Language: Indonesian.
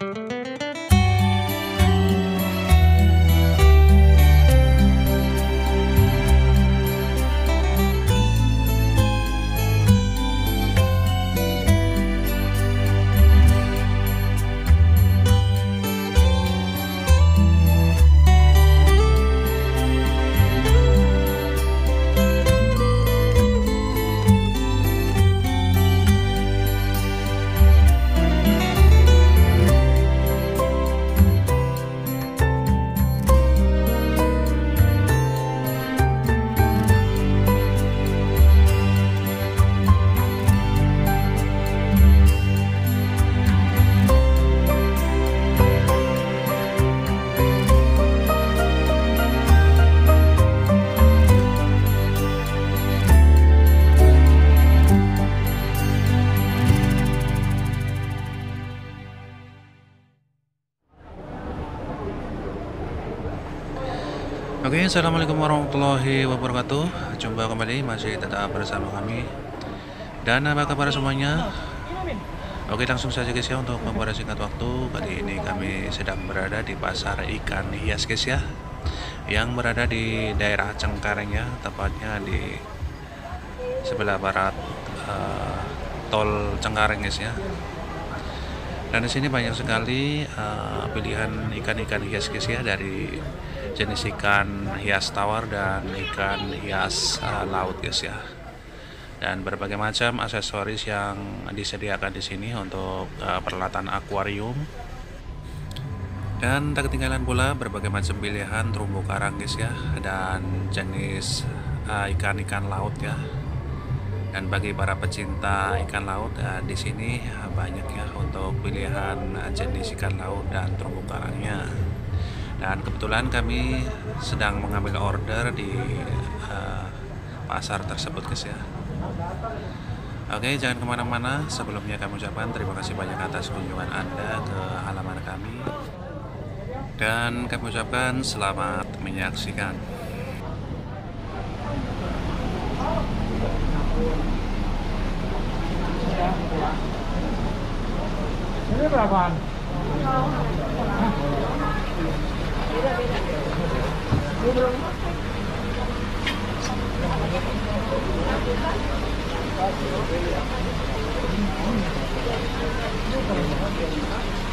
Oke, assalamualaikum warahmatullahi wabarakatuh. Jumpa kembali, masih tetap bersama kami. Dan apa kabar semuanya? Oke, langsung saja guys ya, untuk membuat singkat waktu. Kali ini kami sedang berada di pasar ikan hias guys ya, yang berada di daerah Cengkareng ya, tepatnya di sebelah barat tol Cengkareng guys ya. Dan di sini banyak sekali pilihan ikan-ikan hias guys ya, dari jenis ikan hias tawar dan ikan hias laut guys ya, dan berbagai macam aksesoris yang disediakan di sini untuk peralatan akuarium. Dan tak ketinggalan pula berbagai macam pilihan terumbu karang guys ya, dan jenis ikan-ikan laut ya. Dan bagi para pecinta ikan laut di sini banyak ya untuk pilihan jenis ikan laut dan terumbu karangnya. Dan kebetulan kami sedang mengambil order di pasar tersebut guys ya. Oke, jangan kemana-mana. Sebelumnya kami ucapkan terima kasih banyak atas kunjungan Anda ke halaman kami, dan kami ucapkan selamat menyaksikan. Ini berapaan? Beda.